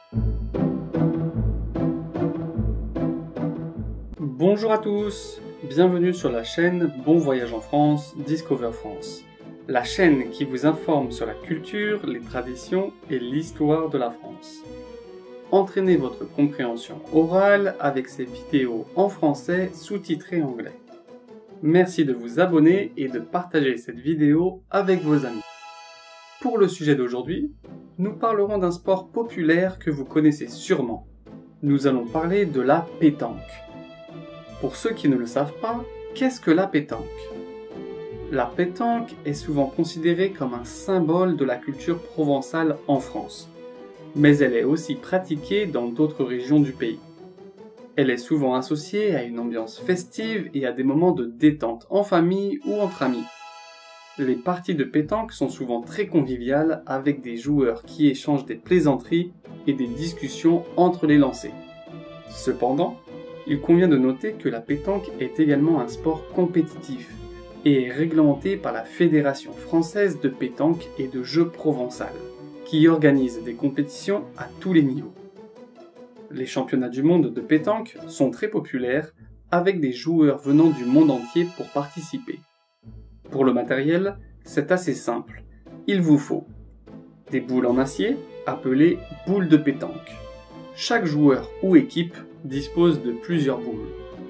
Bonjour à tous, bienvenue sur la chaîne Bon Voyage en France, Discover France. La chaîne qui vous informe sur la culture, les traditions et l'histoire de la France. Entraînez votre compréhension orale avec ces vidéos en français sous-titrées anglais. Merci de vous abonner et de partager cette vidéo avec vos amis. Pour le sujet d'aujourd'hui, nous parlerons d'un sport populaire que vous connaissez sûrement. Nous allons parler de la pétanque. Pour ceux qui ne le savent pas, qu'est-ce que la pétanque? La pétanque est souvent considérée comme un symbole de la culture provençale en France, mais elle est aussi pratiquée dans d'autres régions du pays. Elle est souvent associée à une ambiance festive et à des moments de détente en famille ou entre amis. Les parties de pétanque sont souvent très conviviales avec des joueurs qui échangent des plaisanteries et des discussions entre les lancers. Cependant, il convient de noter que la pétanque est également un sport compétitif et est réglementé par la Fédération française de pétanque et de jeux provençal, qui organise des compétitions à tous les niveaux. Les championnats du monde de pétanque sont très populaires, avec des joueurs venant du monde entier pour participer. Pour le matériel, c'est assez simple. Il vous faut des boules en acier, appelées boules de pétanque. Chaque joueur ou équipe dispose de plusieurs boules.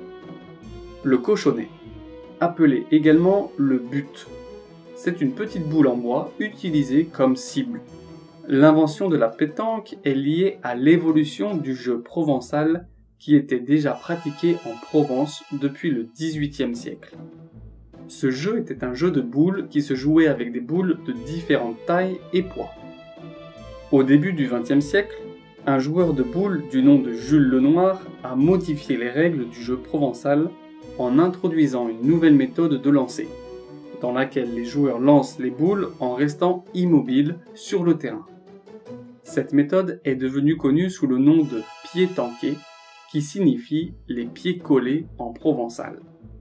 Le cochonnet, appelé également le but. C'est une petite boule en bois utilisée comme cible. L'invention de la pétanque est liée à l'évolution du jeu provençal qui était déjà pratiqué en Provence depuis le XVIIIe siècle. Ce jeu était un jeu de boules qui se jouait avec des boules de différentes tailles et poids. Au début du XXe siècle, un joueur de boules du nom de Jules Lenoir a modifié les règles du jeu provençal en introduisant une nouvelle méthode de lancer, dans laquelle les joueurs lancent les boules en restant immobiles sur le terrain. Cette méthode est devenue connue sous le nom de pied-tanqué, qui signifie les pieds collés en provençal.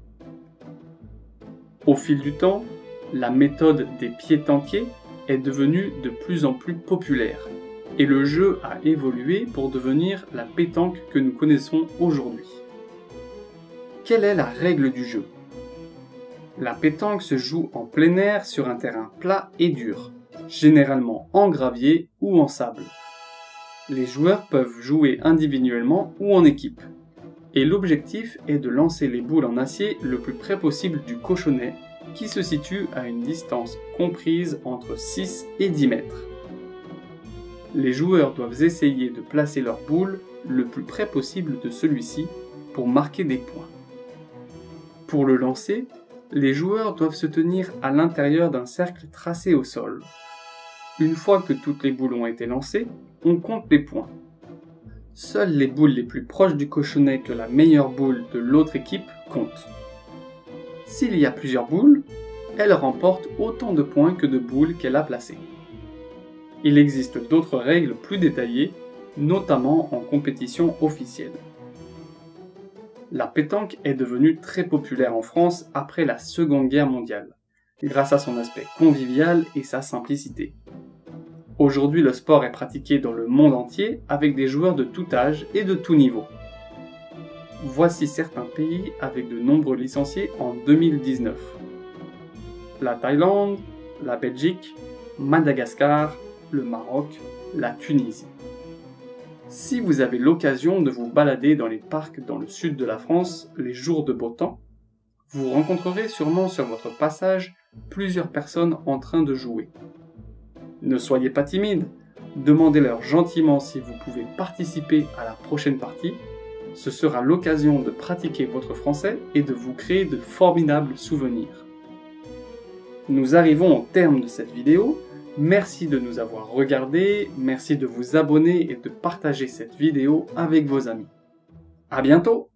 Au fil du temps, la méthode des pieds-tanqués est devenue de plus en plus populaire, et le jeu a évolué pour devenir la pétanque que nous connaissons aujourd'hui. Quelle est la règle du jeu? La pétanque se joue en plein air sur un terrain plat et dur, généralement en gravier ou en sable. Les joueurs peuvent jouer individuellement ou en équipe, et l'objectif est de lancer les boules en acier le plus près possible du cochonnet, qui se situe à une distance comprise entre 6 et 10 mètres. Les joueurs doivent essayer de placer leur boule le plus près possible de celui-ci pour marquer des points. Pour le lancer, les joueurs doivent se tenir à l'intérieur d'un cercle tracé au sol. Une fois que toutes les boules ont été lancées, on compte les points. Seules les boules les plus proches du cochonnet que la meilleure boule de l'autre équipe comptent. S'il y a plusieurs boules, elle remporte autant de points que de boules qu'elle a placées. Il existe d'autres règles plus détaillées, notamment en compétition officielle. La pétanque est devenue très populaire en France après la Seconde Guerre mondiale, grâce à son aspect convivial et sa simplicité. Aujourd'hui, le sport est pratiqué dans le monde entier avec des joueurs de tout âge et de tout niveau. Voici certains pays avec de nombreux licenciés en 2019. La Thaïlande, la Belgique, Madagascar, le Maroc, la Tunisie. Si vous avez l'occasion de vous balader dans les parcs dans le sud de la France les jours de beau temps, vous rencontrerez sûrement sur votre passage plusieurs personnes en train de jouer. Ne soyez pas timide, demandez-leur gentiment si vous pouvez participer à la prochaine partie. Ce sera l'occasion de pratiquer votre français et de vous créer de formidables souvenirs. Nous arrivons au terme de cette vidéo. Merci de nous avoir regardés, merci de vous abonner et de partager cette vidéo avec vos amis. À bientôt!